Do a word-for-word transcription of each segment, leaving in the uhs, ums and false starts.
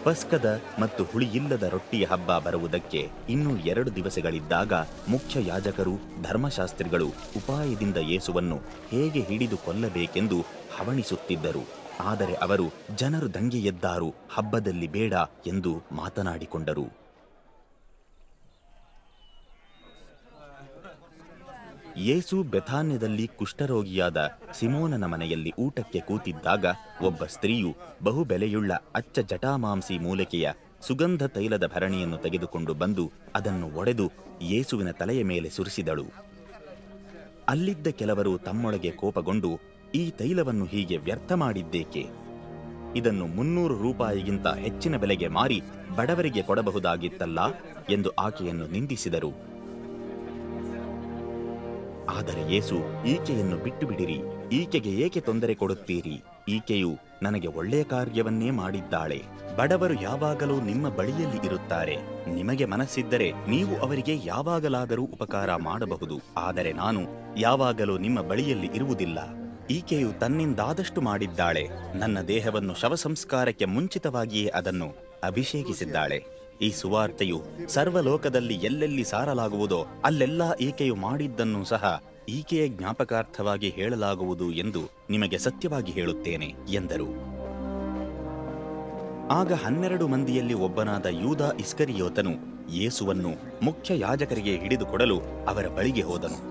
ಪಸ್ಕದ ಮತ್ತು ಹುಳಿಯಿಲ್ಲದ ರೊಟ್ಟಿಯ ಹಬ್ಬ ಬರುವುದಕ್ಕೆ ಇನ್ನೂ ಎರಡು ದಿವಸಗಳಿದ್ದಾಗ ಮುಖ್ಯ ಯಾಜಕರು, ಧರ್ಮಶಾಸ್ತ್ರಿಗಳು ಉಪಾಯದಿಂದ ಯೇಸುವನ್ನು ಹೇಗೆ ಹಿಡಿದು ಕೊಲ್ಲಬೇಕೆಂದು ಹವಣಿಸುತ್ತಿದ್ದರು. ಆದರೆ ಅವರು, ಜನರು ದಂಗೆ ಎದ್ದಾರು, ಹಬ್ಬದಲ್ಲಿ ಬೇಡ ಎಂದು ಮಾತನಾಡಿಕೊಂಡರು. ಯೇಸು ಬೆಥಾನ್ಯದಲ್ಲಿ ಕುಷ್ಠರೋಗಿಯಾದ ಸಿಮೋನನ ಮನೆಯಲ್ಲಿ ಊಟಕ್ಕೆ ಕೂತಿದ್ದಾಗ ಒಬ್ಬ ಸ್ತ್ರೀಯು ಬಹುಬೆಲೆಯುಳ್ಳ ಅಚ್ಚ ಜಟಾಮಾಂಸಿ ಮೂಲಿಕೆಯ ಸುಗಂಧ ತೈಲದ ಭರಣಿಯನ್ನು ತೆಗೆದುಕೊಂಡು ಬಂದು ಅದನ್ನು ಒಡೆದು ಯೇಸುವಿನ ತಲೆಯ ಮೇಲೆ ಸುರಿಸಿದಳು. ಅಲ್ಲಿದ್ದ ಕೆಲವರು ತಮ್ಮೊಳಗೆ ಕೋಪಗೊಂಡು, ಈ ತೈಲವನ್ನು ಹೀಗೆ ವ್ಯರ್ಥ ಮಾಡಿದ್ದೇಕೆ? ಇದನ್ನು ಮುನ್ನೂರು ರೂಪಾಯಿಗಿಂತ ಹೆಚ್ಚಿನ ಬೆಲೆಗೆ ಮಾರಿ ಬಡವರಿಗೆ ಕೊಡಬಹುದಾಗಿತ್ತಲ್ಲ ಎಂದು ಆಕೆಯನ್ನು ನಿಂದಿಸಿದರು. ಆದರೆ ಯೇಸು, ಈಕೆಯನ್ನು ಬಿಟ್ಟು ಬಿಡಿರಿ, ಈಕೆಗೆ ಏಕೆ ತೊಂದರೆ ಕೊಡುತ್ತೀರಿ? ಈಕೆಯು ನನಗೆ ಒಳ್ಳೆಯ ಕಾರ್ಯವನ್ನೇ ಮಾಡಿದ್ದಾಳೆ. ಬಡವರು ಯಾವಾಗಲೂ ನಿಮ್ಮ ಬಳಿಯಲ್ಲಿ ಇರುತ್ತಾರೆ. ನಿಮಗೆ ಮನಸ್ಸಿದ್ದರೆ ನೀವು ಅವರಿಗೆ ಯಾವಾಗಲಾದರೂ ಉಪಕಾರ ಮಾಡಬಹುದು. ಆದರೆ ನಾನು ಯಾವಾಗಲೂ ನಿಮ್ಮ ಬಳಿಯಲ್ಲಿ ಇರುವುದಿಲ್ಲ. ಈಕೆಯು ತನ್ನಿಂದಾದಷ್ಟು ಮಾಡಿದ್ದಾಳೆ. ನನ್ನ ದೇಹವನ್ನು ಶವ ಸಂಸ್ಕಾರಕ್ಕೆ ಮುಂಚಿತವಾಗಿಯೇ ಅದನ್ನು ಅಭಿಷೇಕಿಸಿದ್ದಾಳೆ. ಈ ಸುವಾರ್ತೆಯು ಸರ್ವಲೋಕದಲ್ಲಿ ಎಲ್ಲೆಲ್ಲಿ ಸಾರಲಾಗುವುದೋ ಅಲ್ಲೆಲ್ಲ ಈಕೆಯು ಮಾಡಿದ್ದನ್ನು ಸಹ ಈಕೆಯ ಜ್ಞಾಪಕಾರ್ಥವಾಗಿ ಹೇಳಲಾಗುವುದು ಎಂದು ನಿಮಗೆ ಸತ್ಯವಾಗಿ ಹೇಳುತ್ತೇನೆ ಎಂದರು. ಆಗ ಹನ್ನೆರಡು ಮಂದಿಯಲ್ಲಿ ಒಬ್ಬನಾದ ಯೂದ ಇಸ್ಕರಿಯೋತನು ಯೇಸುವನ್ನು ಮುಖ್ಯ ಯಾಜಕರಿಗೆ ಹಿಡಿದುಕೊಡಲು ಅವರ ಬಳಿಗೆ ಹೋದನು.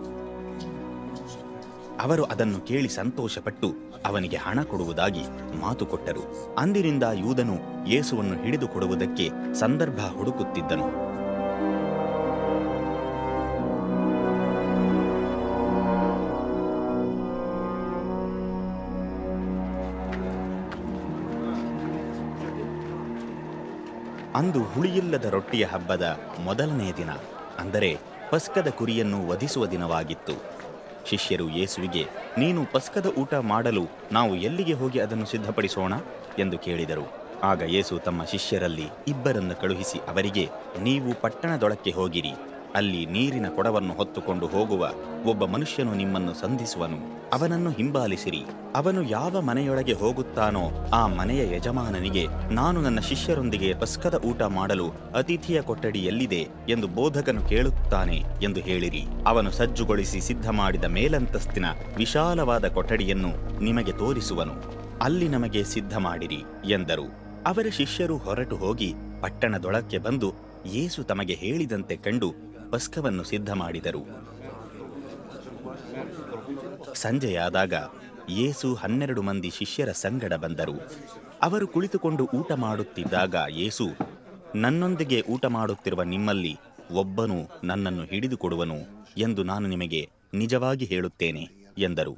ಅವರು ಅದನ್ನು ಕೇಳಿ ಸಂತೋಷಪಟ್ಟು ಅವನಿಗೆ ಹಣ ಕೊಡುವುದಾಗಿ ಮಾತು ಕೊಟ್ಟರು. ಅಂದಿನಿಂದ ಯೂದನು ಯೇಸುವನ್ನು ಹಿಡಿದುಕೊಡುವುದಕ್ಕೆ ಸಂದರ್ಭ ಹುಡುಕುತ್ತಿದ್ದನು. ಅಂದು ಹುಳಿಯಿಲ್ಲದ ರೊಟ್ಟಿಯ ಹಬ್ಬದ ಮೊದಲನೇ ದಿನ, ಅಂದರೆ ಪಸ್ಕದ ಕುರಿಯನ್ನು ವಧಿಸುವ ದಿನವಾಗಿತ್ತು. ಶಿಷ್ಯರು ಯೇಸುವಿಗೆ, ನೀನು ಪಸ್ಕದ ಊಟ ಮಾಡಲು ನಾವು ಎಲ್ಲಿಗೆ ಹೋಗಿ ಅದನ್ನು ಸಿದ್ಧಪಡಿಸೋಣ ಎಂದು ಕೇಳಿದರು. ಆಗ ಯೇಸು ತಮ್ಮ ಶಿಷ್ಯರಲ್ಲಿ ಇಬ್ಬರನ್ನು ಕಳುಹಿಸಿ ಅವರಿಗೆ, ನೀವು ಪಟ್ಟಣದೊಳಕ್ಕೆ ಹೋಗಿರಿ. ಅಲ್ಲಿ ನೀರಿನ ಕೊಡವನ್ನು ಹೊತ್ತುಕೊಂಡು ಹೋಗುವ ಒಬ್ಬ ಮನುಷ್ಯನು ನಿಮ್ಮನ್ನು ಸಂಧಿಸುವನು. ಅವನನ್ನು ಹಿಂಬಾಲಿಸಿರಿ. ಅವನು ಯಾವ ಮನೆಯೊಳಗೆ ಹೋಗುತ್ತಾನೋ ಆ ಮನೆಯ ಯಜಮಾನನಿಗೆ, ನಾನು ನನ್ನ ಶಿಷ್ಯರೊಂದಿಗೆ ಪಸ್ಕದ ಊಟ ಮಾಡಲು ಅತಿಥಿಯ ಕೊಠಡಿ ಎಲ್ಲಿದೆ ಎಂದು ಬೋಧಕನು ಕೇಳುತ್ತಾನೆ ಎಂದು ಹೇಳಿರಿ. ಅವನು ಸಜ್ಜುಗೊಳಿಸಿ ಸಿದ್ಧ ಮಾಡಿದ ಮೇಲಂತಸ್ತಿನ ವಿಶಾಲವಾದ ಕೊಠಡಿಯನ್ನು ನಿಮಗೆ ತೋರಿಸುವನು. ಅಲ್ಲಿ ನಮಗೆ ಸಿದ್ಧ ಮಾಡಿರಿ ಎಂದರು. ಅವರ ಶಿಷ್ಯರು ಹೊರಟು ಹೋಗಿ ಪಟ್ಟಣದೊಳಕ್ಕೆ ಬಂದು ಯೇಸು ತಮಗೆ ಹೇಳಿದಂತೆ ಕಂಡು ಪಸ್ಕವನ್ನು ಸಿದ್ಧ ಮಾಡಿದರು. ಸಂಜೆಯಾದಾಗ ಯೇಸು ಹನ್ನೆರಡು ಮಂದಿ ಶಿಷ್ಯರ ಸಂಗಡ ಬಂದರು. ಅವರು ಕುಳಿತುಕೊಂಡು ಊಟ ಮಾಡುತ್ತಿದ್ದಾಗ ಯೇಸು, ನನ್ನೊಂದಿಗೆ ಊಟ ಮಾಡುತ್ತಿರುವ ನಿಮ್ಮಲ್ಲಿ ಒಬ್ಬನು ನನ್ನನ್ನು ಹಿಡಿದುಕೊಡುವನು ಎಂದು ನಾನು ನಿಮಗೆ ನಿಜವಾಗಿ ಹೇಳುತ್ತೇನೆ ಎಂದರು.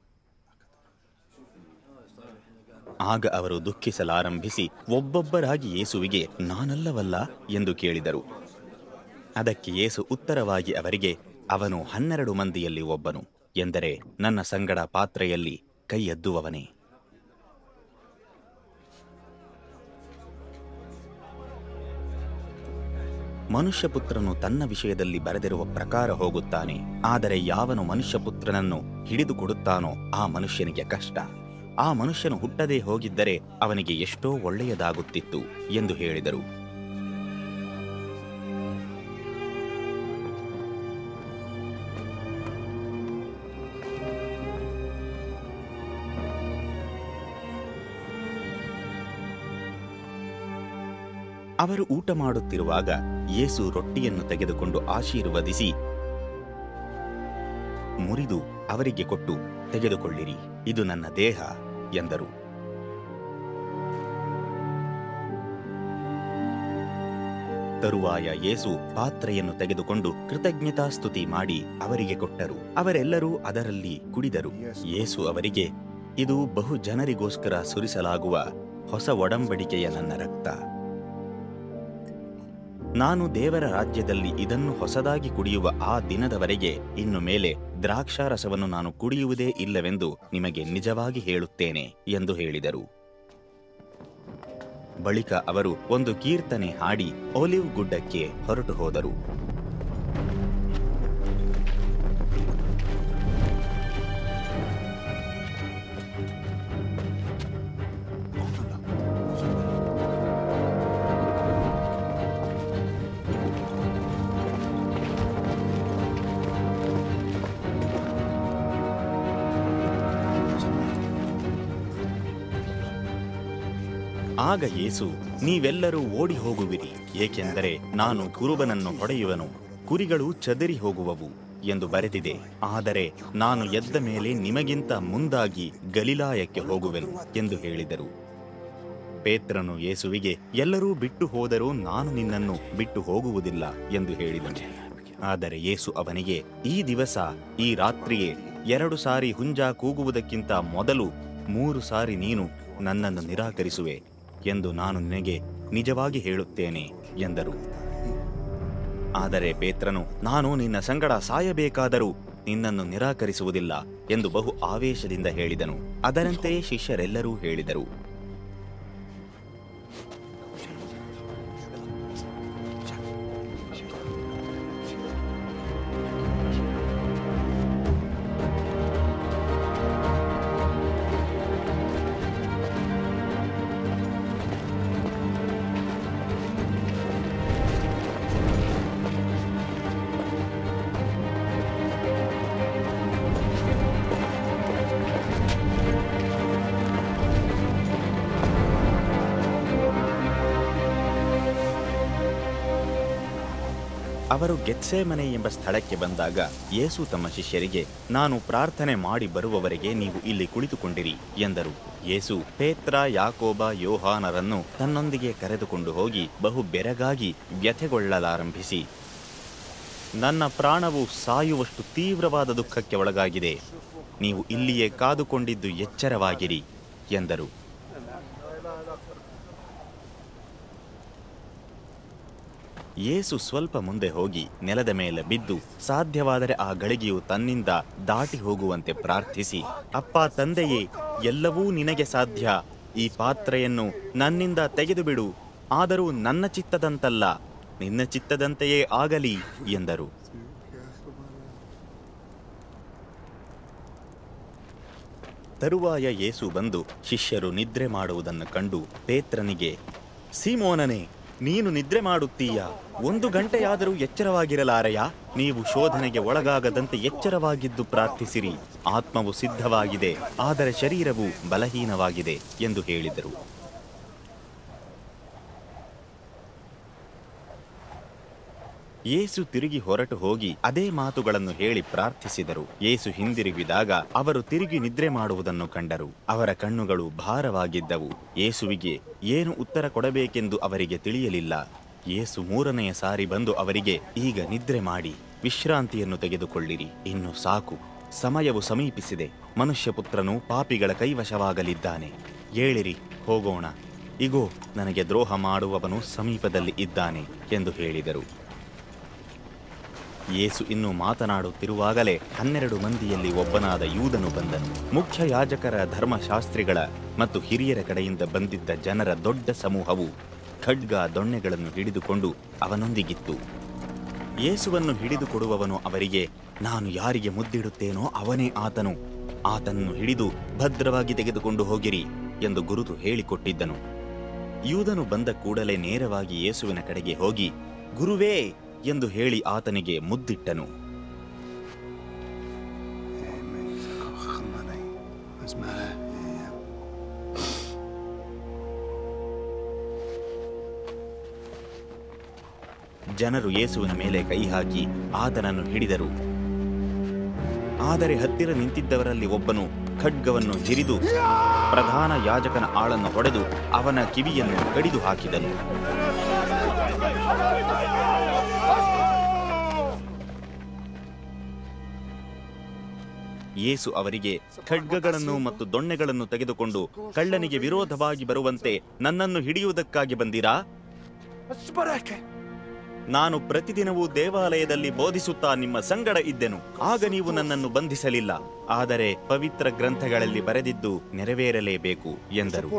ಆಗ ಅವರು ದುಃಖಿಸಲಾರಂಭಿಸಿ ಒಬ್ಬೊಬ್ಬರಾಗಿ ಯೇಸುವಿಗೆ, ನಾನಲ್ಲವಲ್ಲ ಎಂದು ಕೇಳಿದರು. ಅದಕ್ಕೆ ಯೇಸು ಉತ್ತರವಾಗಿ ಅವರಿಗೆ, ಅವನು ಹನ್ನೆರಡು ಮಂದಿಯಲ್ಲಿ ಒಬ್ಬನು, ಎಂದರೆ ನನ್ನ ಸಂಗಡ ಪಾತ್ರೆಯಲ್ಲಿ ಕೈ ಎದ್ದುವವನೇ. ಮನುಷ್ಯಪುತ್ರನು ತನ್ನ ವಿಷಯದಲ್ಲಿ ಬರೆದಿರುವ ಪ್ರಕಾರ ಹೋಗುತ್ತಾನೆ. ಆದರೆ ಯಾವನು ಮನುಷ್ಯಪುತ್ರನನ್ನು ಹಿಡಿದುಕೊಡುತ್ತಾನೋ ಆ ಮನುಷ್ಯನಿಗೆ ಕಷ್ಟ. ಆ ಮನುಷ್ಯನು ಹುಟ್ಟದೇ ಹೋಗಿದ್ದರೆ ಅವನಿಗೆ ಎಷ್ಟೋ ಒಳ್ಳೆಯದಾಗುತ್ತಿತ್ತು ಎಂದು ಹೇಳಿದರು. ಅವರು ಊಟ ಮಾಡುತ್ತಿರುವಾಗ ಯೇಸು ರೊಟ್ಟಿಯನ್ನು ತೆಗೆದುಕೊಂಡು ಆಶೀರ್ವದಿಸಿ ಮುರಿದು ಅವರಿಗೆ ಕೊಟ್ಟು, ತೆಗೆದುಕೊಳ್ಳಿರಿ, ಇದು ನನ್ನ ದೇಹ ಎಂದರು. ತರುವಾಯ ಯೇಸು ಪಾತ್ರೆಯನ್ನು ತೆಗೆದುಕೊಂಡು ಕೃತಜ್ಞತಾಸ್ತುತಿ ಮಾಡಿ ಅವರಿಗೆ ಕೊಟ್ಟರು. ಅವರೆಲ್ಲರೂ ಅದರಲ್ಲಿ ಕುಡಿದರು. ಯೇಸು ಅವರಿಗೆ, ಇದು ಬಹು ಜನರಿಗೋಸ್ಕರ ಸುರಿಸಲಾಗುವ ಹೊಸ ಒಡಂಬಡಿಕೆಯ ನನ್ನ ರಕ್ತ. ನಾನು ದೇವರ ರಾಜ್ಯದಲ್ಲಿ ಇದನ್ನು ಹೊಸದಾಗಿ ಕುಡಿಯುವ ಆ ದಿನದವರೆಗೆ ಇನ್ನು ಮೇಲೆ ದ್ರಾಕ್ಷಾರಸವನ್ನು ನಾನು ಕುಡಿಯುವುದೇ ಇಲ್ಲವೆಂದು ನಿಮಗೆ ನಿಜವಾಗಿ ಹೇಳುತ್ತೇನೆ ಎಂದು ಹೇಳಿದರು. ಬಳಿಕ ಅವರು ಒಂದು ಕೀರ್ತನೆ ಹಾಡಿ ಒಲಿವ್ ಗುಡ್ಡಕ್ಕೆ ಹೊರಟು ಹೋದರು. ಆಗ ಯೇಸು, ನೀವೆಲ್ಲರೂ ಓಡಿ ಹೋಗುವಿರಿ, ಏಕೆಂದರೆ ನಾನು ಕುರುಬನನ್ನು ಹೊಡೆಯುವನು, ಕುರಿಗಳು ಚದರಿ ಹೋಗುವವು ಎಂದು ಬರೆದಿದೆ. ಆದರೆ ನಾನು ಎದ್ದ ಮೇಲೆ ನಿಮಗಿಂತ ಮುಂದಾಗಿ ಗಲಿಲಾಯಕ್ಕೆ ಹೋಗುವೆನು ಎಂದು ಹೇಳಿದರು. ಪೇತ್ರನು ಯೇಸುವಿಗೆ, ಎಲ್ಲರೂ ಬಿಟ್ಟು ಹೋದರೂ ನಾನು ನಿನ್ನನ್ನು ಬಿಟ್ಟು ಹೋಗುವುದಿಲ್ಲ ಎಂದು ಹೇಳಿದನು. ಆದರೆ ಯೇಸು ಅವನಿಗೆ, ಈ ದಿವಸ ಈ ರಾತ್ರಿಯೇ ಎರಡು ಸಾರಿ ಹುಂಜ ಕೂಗುವುದಕ್ಕಿಂತ ಮೊದಲು ಮೂರು ಸಾರಿ ನೀನು ನನ್ನನ್ನು ನಿರಾಕರಿಸುವೆ ಎಂದು ನಾನು ನಿನಗೆ ನಿಜವಾಗಿ ಹೇಳುತ್ತೇನೆ ಎಂದರು. ಆದರೆ ಪೇತ್ರನು, ನಾನು ನಿನ್ನ ಸಂಗಡ ಸಾಯಬೇಕಾದರೂ ನಿನ್ನನ್ನು ನಿರಾಕರಿಸುವುದಿಲ್ಲ ಎಂದು ಬಹು ಆವೇಶದಿಂದ ಹೇಳಿದನು. ಅದರಂತೆಯೇ ಶಿಷ್ಯರೆಲ್ಲರೂ ಹೇಳಿದರು. ಅವರು ಗೆತ್ಸೇಮನೆ ಎಂಬ ಸ್ಥಳಕ್ಕೆ ಬಂದಾಗ ಯೇಸು ತಮ್ಮ ಶಿಷ್ಯರಿಗೆ, ನಾನು ಪ್ರಾರ್ಥನೆ ಮಾಡಿ ಬರುವವರೆಗೆ ನೀವು ಇಲ್ಲಿ ಕುಳಿತುಕೊಂಡಿರಿ ಎಂದರು. ಯೇಸು ಪೇತ್ರ, ಯಾಕೋಬ, ಯೋಹಾನರನ್ನು ತನ್ನೊಂದಿಗೆ ಕರೆದುಕೊಂಡು ಹೋಗಿ ಬಹು ಬೆರಗಾಗಿ ವ್ಯಥೆಗೊಳ್ಳಲಾರಂಭಿಸಿ, ನನ್ನ ಪ್ರಾಣವು ಸಾಯುವಷ್ಟು ತೀವ್ರವಾದ ದುಃಖಕ್ಕೆ ಒಳಗಾಗಿದೆ, ನೀವು ಇಲ್ಲಿಯೇ ಕಾದುಕೊಂಡಿದ್ದು ಎಚ್ಚರವಾಗಿರಿ ಎಂದರು. ಯೇಸು ಸ್ವಲ್ಪ ಮುಂದೆ ಹೋಗಿ ನೆಲದ ಮೇಲೆ ಬಿದ್ದು ಸಾಧ್ಯವಾದರೆ ಆ ಗಳಿಗೆಯು ತನ್ನಿಂದ ದಾಟಿ ಹೋಗುವಂತೆ ಪ್ರಾರ್ಥಿಸಿ, ಅಪ್ಪ ತಂದೆಯೇ, ಎಲ್ಲವೂ ನಿನಗೆ ಸಾಧ್ಯ, ಈ ಪಾತ್ರೆಯನ್ನು ನನ್ನಿಂದ ತೆಗೆದುಬಿಡು, ಆದರೂ ನನ್ನ ಚಿತ್ತದಂತಲ್ಲ ನಿನ್ನ ಚಿತ್ತದಂತೆಯೇ ಆಗಲಿ ಎಂದರು. ತರುವಾಯ ಯೇಸು ಬಂದು ಶಿಷ್ಯರು ನಿದ್ರೆ ಮಾಡುವುದನ್ನು ಕಂಡು ಪೇತ್ರನಿಗೆ, ಸೀಮೋನನೇ, ನೀನು ನಿದ್ರೆ ಮಾಡುತ್ತೀಯಾ? ಒಂದು ಗಂಟೆಯಾದರೂ ಎಚ್ಚರವಾಗಿರಲಾರೆಯಾ? ನೀವು ಶೋಧನೆಗೆ ಒಳಗಾಗದಂತೆ ಎಚ್ಚರವಾಗಿದ್ದು ಪ್ರಾರ್ಥಿಸಿರಿ. ಆತ್ಮವು ಸಿದ್ಧವಾಗಿದೆ, ಆದರೆ ಶರೀರವು ಬಲಹೀನವಾಗಿದೆ ಎಂದು ಹೇಳಿದರು. ಯೇಸು ತಿರುಗಿ ಹೊರಟು ಹೋಗಿ ಅದೇ ಮಾತುಗಳನ್ನು ಹೇಳಿ ಪ್ರಾರ್ಥಿಸಿದರು. ಯೇಸು ಹಿಂದಿರುಗಿದಾಗ ಅವರು ತಿರುಗಿ ನಿದ್ರೆ ಮಾಡುವುದನ್ನು ಕಂಡರು. ಅವರ ಕಣ್ಣುಗಳು ಭಾರವಾಗಿದ್ದವು. ಯೇಸುವಿಗೆ ಏನು ಉತ್ತರ ಕೊಡಬೇಕೆಂದು ಅವರಿಗೆ ತಿಳಿಯಲಿಲ್ಲ. ಯೇಸು ಮೂರನೆಯ ಸಾರಿ ಬಂದು ಅವರಿಗೆ, ಈಗ ನಿದ್ರೆ ಮಾಡಿ ವಿಶ್ರಾಂತಿಯನ್ನು ತೆಗೆದುಕೊಳ್ಳಿರಿ, ಇನ್ನು ಸಾಕು, ಸಮಯವು ಸಮೀಪಿಸಿದೆ, ಮನುಷ್ಯಪುತ್ರನು ಪಾಪಿಗಳ ಕೈವಶವಾಗಲಿದ್ದಾನೆ. ಏಳಿರಿ, ಹೋಗೋಣ, ಇಗೋ ನನಗೆ ದ್ರೋಹ ಮಾಡುವವನು ಸಮೀಪದಲ್ಲಿ ಇದ್ದಾನೆ ಎಂದು ಹೇಳಿದರು. ಯೇಸು ಇನ್ನೂ ಮಾತನಾಡುತ್ತಿರುವಾಗಲೇ ಹನ್ನೆರಡು ಮಂದಿಯಲ್ಲಿ ಒಬ್ಬನಾದ ಯೂದನು ಬಂದನು. ಮುಖ್ಯ ಯಾಜಕರ, ಧರ್ಮಶಾಸ್ತ್ರಿಗಳ ಮತ್ತು ಹಿರಿಯರ ಕಡೆಯಿಂದ ಬಂದಿದ್ದ ಜನರ ದೊಡ್ಡ ಸಮೂಹವು ಖಡ್ಗ ದೊಣ್ಣೆಗಳನ್ನು ಹಿಡಿದುಕೊಂಡು ಅವನೊಂದಿಗಿತ್ತು. ಯೇಸುವನ್ನು ಹಿಡಿದುಕೊಡುವವನು ಅವರಿಗೆ, ನಾನು ಯಾರಿಗೆ ಮುದ್ದಿಡುತ್ತೇನೋ ಅವನೇ ಆತನು, ಆತನನ್ನು ಹಿಡಿದು ಭದ್ರವಾಗಿ ತೆಗೆದುಕೊಂಡು ಹೋಗಿರಿ ಎಂದು ಗುರುತು ಹೇಳಿಕೊಟ್ಟಿದ್ದನು. ಯೂದನು ಬಂದ ಕೂಡಲೇ ನೇರವಾಗಿ ಯೇಸುವಿನ ಕಡೆಗೆ ಹೋಗಿ, ಗುರುವೇ ಎಂದು ಹೇಳಿ ಆತನಿಗೆ ಮುದ್ದಿಟ್ಟನು. ಜನರು ಯೇಸುವಿನ ಮೇಲೆ ಕೈ ಹಾಕಿ ಆತನನ್ನು ಹಿಡಿದರು. ಆದರೆ ಹತ್ತಿರ ನಿಂತಿದ್ದವರಲ್ಲಿ ಒಬ್ಬನು ಖಡ್ಗವನ್ನು ಹಿರಿದು ಪ್ರಧಾನ ಯಾಜಕನ ಆಳನ್ನು ಹೊಡೆದು ಅವನ ಕಿವಿಯನ್ನು ಕಡಿದು ಹಾಕಿದನು. ಯೇಸು ಅವರಿಗೆ, ಖಡ್ಗಗಳನ್ನು ಮತ್ತು ದೊಣ್ಣೆಗಳನ್ನು ತೆಗೆದುಕೊಂಡು ಕಳ್ಳನಿಗೆ ವಿರೋಧವಾಗಿ ಬರುವಂತೆ ನನ್ನನ್ನು ಹಿಡಿಯುವುದಕ್ಕಾಗಿ ಬಂದಿರಾ? ನಾನು ಪ್ರತಿದಿನವೂ ದೇವಾಲಯದಲ್ಲಿ ಬೋಧಿಸುತ್ತಾ ನಿಮ್ಮ ಸಂಗಡ ಇದ್ದೆನು, ಆಗ ನೀವು ನನ್ನನ್ನು ಬಂಧಿಸಲಿಲ್ಲ. ಆದರೆ ಪವಿತ್ರ ಗ್ರಂಥಗಳಲ್ಲಿ ಬರೆದಿದ್ದು ನೆರವೇರಲೇಬೇಕು ಎಂದರು.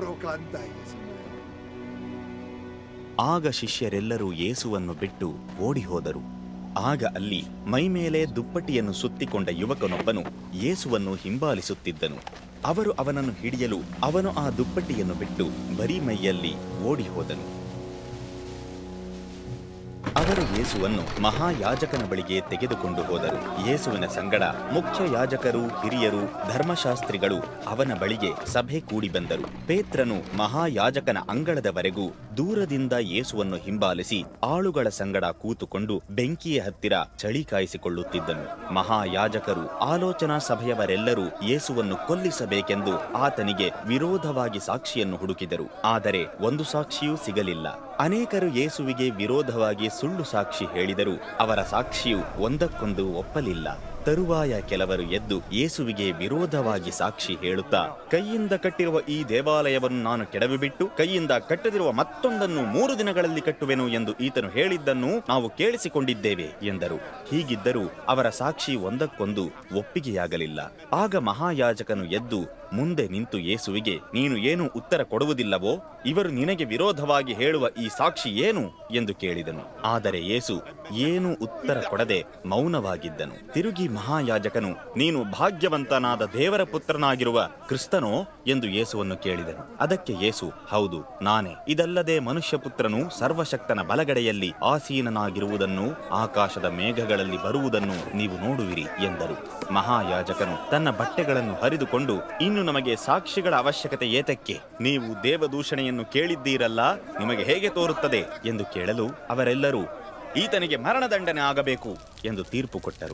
ಆಗ ಶಿಷ್ಯರೆಲ್ಲರೂ ಯೇಸುವನ್ನು ಬಿಟ್ಟು ಓಡಿ ಹೋದರು. ಆಗ ಅಲ್ಲಿ ಮೈಮೇಲೆ ದುಪ್ಪಟಿಯನ್ನು ಸುತ್ತಿಕೊಂಡ ಯುವಕನೊಬ್ಬನು ಯೇಸುವನ್ನು ಹಿಂಬಾಲಿಸುತ್ತಿದ್ದನು. ಅವರು ಅವನನ್ನು ಹಿಡಿಯಲು ಅವನು ಆ ದುಪ್ಪಟಿಯನ್ನು ಬಿಟ್ಟು ಬರೀ ಮೈಯಲ್ಲಿ ಓಡಿ ಹೋದನು. ಅವರು ಯೇಸುವನ್ನು ಮಹಾಯಾಜಕನ ಬಳಿಗೆ ತೆಗೆದುಕೊಂಡು ಹೋದರು. ಯೇಸುವಿನ ಸಂಗಡ ಮುಖ್ಯ ಯಾಜಕರು, ಹಿರಿಯರು, ಧರ್ಮಶಾಸ್ತ್ರಿಗಳು ಅವನ ಬಳಿಗೆ ಸಭೆ ಕೂಡಿ ಬಂದರು. ಪೇತ್ರನು ಮಹಾಯಾಜಕನ ಅಂಗಳದವರೆಗೂ ದೂರದಿಂದ ಯೇಸುವನ್ನು ಹಿಂಬಾಲಿಸಿ ಆಳುಗಳ ಸಂಗಡ ಕೂತುಕೊಂಡು ಬೆಂಕಿಯ ಹತ್ತಿರ ಚಳಿ ಕಾಯಿಸಿಕೊಳ್ಳುತ್ತಿದ್ದನು. ಮಹಾಯಾಜಕರು, ಆಲೋಚನಾ ಸಭೆಯವರೆಲ್ಲರೂ ಯೇಸುವನ್ನು ಕೊಲ್ಲಿಸಬೇಕೆಂದು ಆತನಿಗೆ ವಿರೋಧವಾಗಿ ಸಾಕ್ಷಿಯನ್ನು ಹುಡುಕಿದರು. ಆದರೆ ಒಂದು ಸಾಕ್ಷಿಯೂ ಸಿಗಲಿಲ್ಲ. ಅನೇಕರು ಯೇಸುವಿಗೆ ವಿರೋಧವಾಗಿ ಸುಳ್ಳು ಸಾಕ್ಷಿ ಹೇಳಿದರೂ ಅವರ ಸಾಕ್ಷಿಯು ಒಂದಕ್ಕೊಂದು ಒಪ್ಪಲಿಲ್ಲ. ತರುವಾಯ ಕೆಲವರು ಎದ್ದು ಯೇಸುವಿಗೆ ವಿರೋಧವಾಗಿ ಸಾಕ್ಷಿ ಹೇಳುತ್ತಾ, ಕೈಯಿಂದ ಕಟ್ಟಿರುವ ಈ ದೇವಾಲಯವನ್ನು ನಾನು ಕೆಡವಿಬಿಟ್ಟು ಕೈಯಿಂದ ಕಟ್ಟದಿರುವ ಮತ್ತೊಂದನ್ನು ಮೂರು ದಿನಗಳಲ್ಲಿ ಕಟ್ಟುವೆನು ಎಂದು ಈತನು ಹೇಳಿದ್ದನ್ನು ನಾವು ಕೇಳಿಸಿಕೊಂಡಿದ್ದೇವೆ ಎಂದರು. ಹೀಗಿದ್ದರೂ ಅವರ ಸಾಕ್ಷಿ ಒಂದಕ್ಕೊಂದು ಒಪ್ಪಿಗೆಯಾಗಲಿಲ್ಲ. ಆಗ ಮಹಾಯಾಜಕನು ಎದ್ದು ಮುಂದೆ ನಿಂತು ಯೇಸುವಿಗೆ, ನೀನು ಏನು ಉತ್ತರ ಕೊಡುವುದಿಲ್ಲವೋ? ಇವರು ನಿನಗೆ ವಿರೋಧವಾಗಿ ಹೇಳುವ ಈ ಸಾಕ್ಷಿ ಏನು ಎಂದು ಕೇಳಿದನು. ಆದರೆ ಯೇಸು ಏನೂ ಉತ್ತರ ಕೊಡದೆ ಮೌನವಾಗಿದ್ದನು. ತಿರುಗಿ ಮಹಾಯಾಜಕನು, ನೀನು ಭಾಗ್ಯವಂತನಾದ ದೇವರ ಪುತ್ರನಾಗಿರುವ ಕ್ರಿಸ್ತನೋ ಎಂದು ಯೇಸುವನ್ನು ಕೇಳಿದನು. ಅದಕ್ಕೆ ಯೇಸು, ಹೌದು, ನಾನೇ. ಇದಲ್ಲದೆ ಮನುಷ್ಯ ಪುತ್ರನು ಸರ್ವಶಕ್ತನ ಬಲಗಡೆಯಲ್ಲಿ ಆಸೀನನಾಗಿರುವುದನ್ನು, ಆಕಾಶದ ಮೇಘಗಳಲ್ಲಿ ಬರುವುದನ್ನು ನೀವು ನೋಡುವಿರಿ ಎಂದರು. ಮಹಾಯಾಜಕನು ತನ್ನ ಬಟ್ಟೆಗಳನ್ನು ಹರಿದುಕೊಂಡು, ಇನ್ನು ನಮಗೆ ಸಾಕ್ಷಿಗಳ ಅವಶ್ಯಕತೆ ಏತಕ್ಕೆ? ನೀವು ದೇವದೂಷಣೆಯನ್ನು ಕೇಳಿದ್ದೀರಲ್ಲ, ನಿಮಗೆ ಹೇಗೆ ತೋರುತ್ತದೆ ಎಂದು ಕೇಳಲು ಅವರೆಲ್ಲರೂ, ಈತನಿಗೆ ಮರಣದಂಡನೆ ಆಗಬೇಕು ಎಂದು ತೀರ್ಪು ಕೊಟ್ಟರು.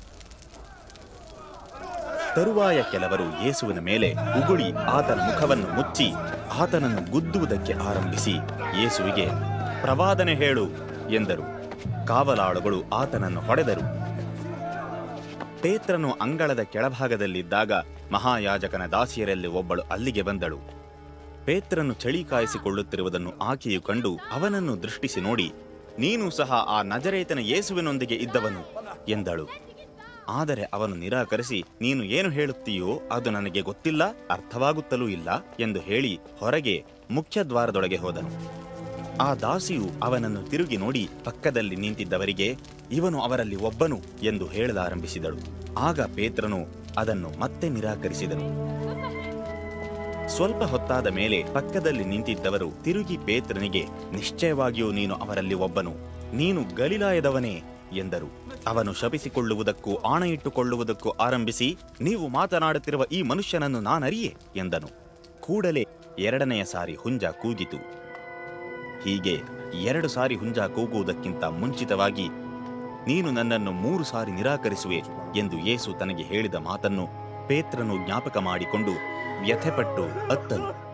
ತರುವಾಯ ಕೆಲವರು ಯೇಸುವಿನ ಮೇಲೆ ಉಗುಳಿ ಆತನ ಮುಖವನ್ನು ಮುಚ್ಚಿ ಆತನನ್ನು ಗುದ್ದುವುದಕ್ಕೆ ಆರಂಭಿಸಿ ಯೇಸುವಿಗೆ, ಪ್ರವಾದನೆ ಹೇಳು ಎಂದರು. ಕಾವಲಾಳುಗಳು ಆತನನ್ನು ಹೊಡೆದರು. ಪೇತ್ರನು ಅಂಗಳದ ಕೆಳಭಾಗದಲ್ಲಿದ್ದಾಗ ಮಹಾಯಾಜಕನ ದಾಸಿಯರಲ್ಲಿ ಒಬ್ಬಳು ಅಲ್ಲಿಗೆ ಬಂದಳು. ಪೇತ್ರನು ಚಳಿ ಕಾಯಿಸಿಕೊಳ್ಳುತ್ತಿರುವುದನ್ನು ಆಕೆಯು ಕಂಡು ಅವನನ್ನು ದೃಷ್ಟಿಸಿ ನೋಡಿ, ನೀನು ಸಹ ಆ ನಜರೇತನ ಯೇಸುವಿನೊಂದಿಗೆ ಇದ್ದವನು ಎಂದಳು. ಆದರೆ ಅವನು ನಿರಾಕರಿಸಿ, ನೀನು ಏನು ಹೇಳುತ್ತೀಯೋ ಅದು ನನಗೆ ಗೊತ್ತಿಲ್ಲ, ಅರ್ಥವಾಗುತ್ತಲೂ ಇಲ್ಲ ಎಂದು ಹೇಳಿ ಹೊರಗೆ ಮುಖ್ಯದ್ವಾರದೊಳಗೆ ಹೋದನು. ಆ ದಾಸಿಯು ಅವನನ್ನು ತಿರುಗಿ ನೋಡಿ ಪಕ್ಕದಲ್ಲಿ ನಿಂತಿದ್ದವರಿಗೆ, ಇವನು ಅವರಲ್ಲಿ ಒಬ್ಬನು ಎಂದು ಹೇಳಲಾರಂಭಿಸಿದಳು. ಆಗ ಪೇತ್ರನು ಅದನ್ನು ಮತ್ತೆ ನಿರಾಕರಿಸಿದನು. ಸ್ವಲ್ಪ ಹೊತ್ತಾದ ಮೇಲೆ ಪಕ್ಕದಲ್ಲಿ ನಿಂತಿದ್ದವರು ತಿರುಗಿ ಪೇತ್ರನಿಗೆ, ನಿಶ್ಚಯವಾಗಿಯೂ ನೀನು ಅವರಲ್ಲಿ ಒಬ್ಬನು, ನೀನು ಗಲಿಲಾಯದವನೇ ಎಂದರು. ಅವನು ಶಪಿಸಿಕೊಳ್ಳುವುದಕ್ಕೂ ಆಣೆಯಿಟ್ಟುಕೊಳ್ಳುವುದಕ್ಕೂ ಆರಂಭಿಸಿ, ನೀವು ಮಾತನಾಡುತ್ತಿರುವ ಈ ಮನುಷ್ಯನನ್ನು ನಾನರಿಯೆ ಎಂದನು. ಕೂಡಲೇ ಎರಡನೆಯ ಸಾರಿ ಹುಂಜ ಕೂಗಿತು. ಹೀಗೆ ಎರಡು ಸಾರಿ ಹುಂಜ ಕೂಗುವುದಕ್ಕಿಂತ ಮುಂಚಿತವಾಗಿ, ನೀನು ನನ್ನನ್ನು ಮೂರು ಸಾರಿ ನಿರಾಕರಿಸುವೆ ಎಂದು ಯೇಸು ತನಗೆ ಹೇಳಿದ ಮಾತನ್ನು ಪೇತ್ರನು ಜ್ಞಾಪಕ ಮಾಡಿಕೊಂಡು ವ್ಯಥೆಪಟ್ಟು ಅತ್ತನು.